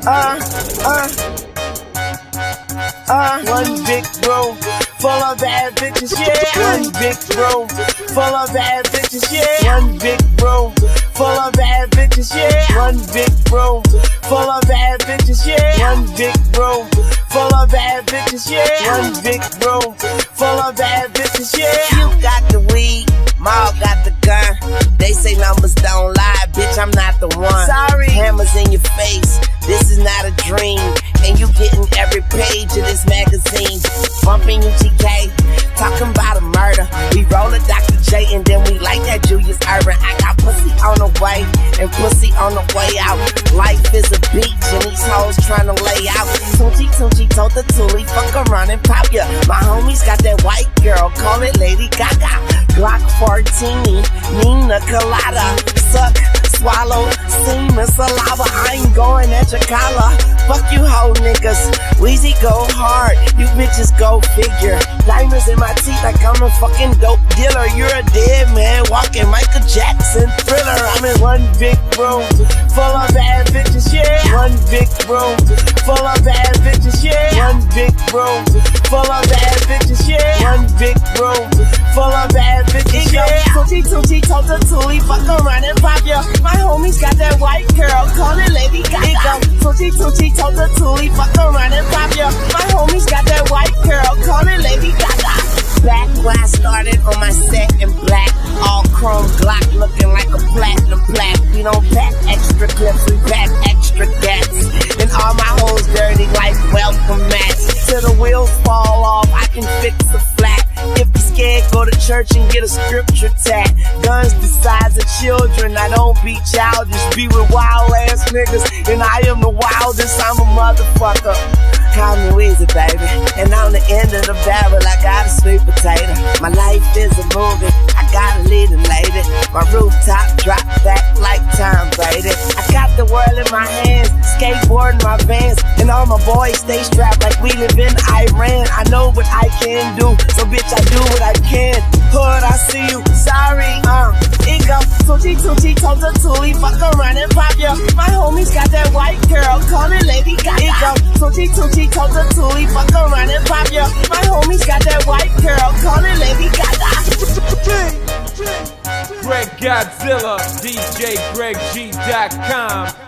One big room full of bad bitches, yeah. One big room full of bad bitches, yeah. One big room full of bad bitches, yeah. One big room full of bad bitches, yeah. One big room full of bad bitches, yeah. One big room full of bad bitches, yeah. You got the weed, Maul got the gun. They say numbers don't lie, bitch, I'm not the one. Sorry. Hammers in your face, this is not a dream. And you getting every page of this magazine. Bumping UGK, talking about a murder. We roll a Dr. J and then we like that Julius Erving. I got pussy on the way and pussy on the way out. Life is a beach and these hoes trying to lay out. Tunchi told the Toolie, fuck around and pop ya. My homies got that white girl, call it Lady Gaga. Glock 14, Nina Colada. Suck, swallow, semen, saliva. I ain't going at your collar. Fuck you hoe niggas, Weezy go hard, you bitches go figure. Diamonds in my teeth like I'm a fucking dope dealer. You're a dead man walking Michael Jackson Thriller. I'm in one big room full of bad bitches, yeah. One big room full of bad bitches, yeah. One big room full of bad bitches, yeah. One big room full of bad bitches, yeah. Tunchi told the Toolie, fuck around and pop ya. My homies got that white girl, call it Lady Gaga. Tunchi told the Toolie, fuck around and pop ya. My homies got that white girl, call it Lady Gaga. Back when I started on my set in black, all chrome Glock looking like a platinum plaque. We don't pack extra clips, we pack extra gats. And all my hoes dirty like welcome mats. Till the wheels fall off, I can fix a flat. If you're scared, go to church and get a scripture tat. Guns the size of children, I don't be childish. Be with wild ass niggas, and I am the wildest, I'm a motherfucker. Call me Weezy, baby, and on the end of the barrel, I got a sweet potato. My life is a movie, I gotta lead a lady. My rooftop drop back like Tom Brady. I got the world in my hands, skateboarding my Vans, and all my boys stay strapped like we live in Iran. I know what I can do, so bitch, I do what I can. Hood, I see you, sorry, ego. Tunchi told the Toolie, fuck around and pop ya. My homies got that white girl, call it Lady Gaga. Ego. Tunchi told the Toolie, fuck around and pop ya. My homies got that white girl, call it Lady Gaga. Greg Godzilla, DJGregG.com.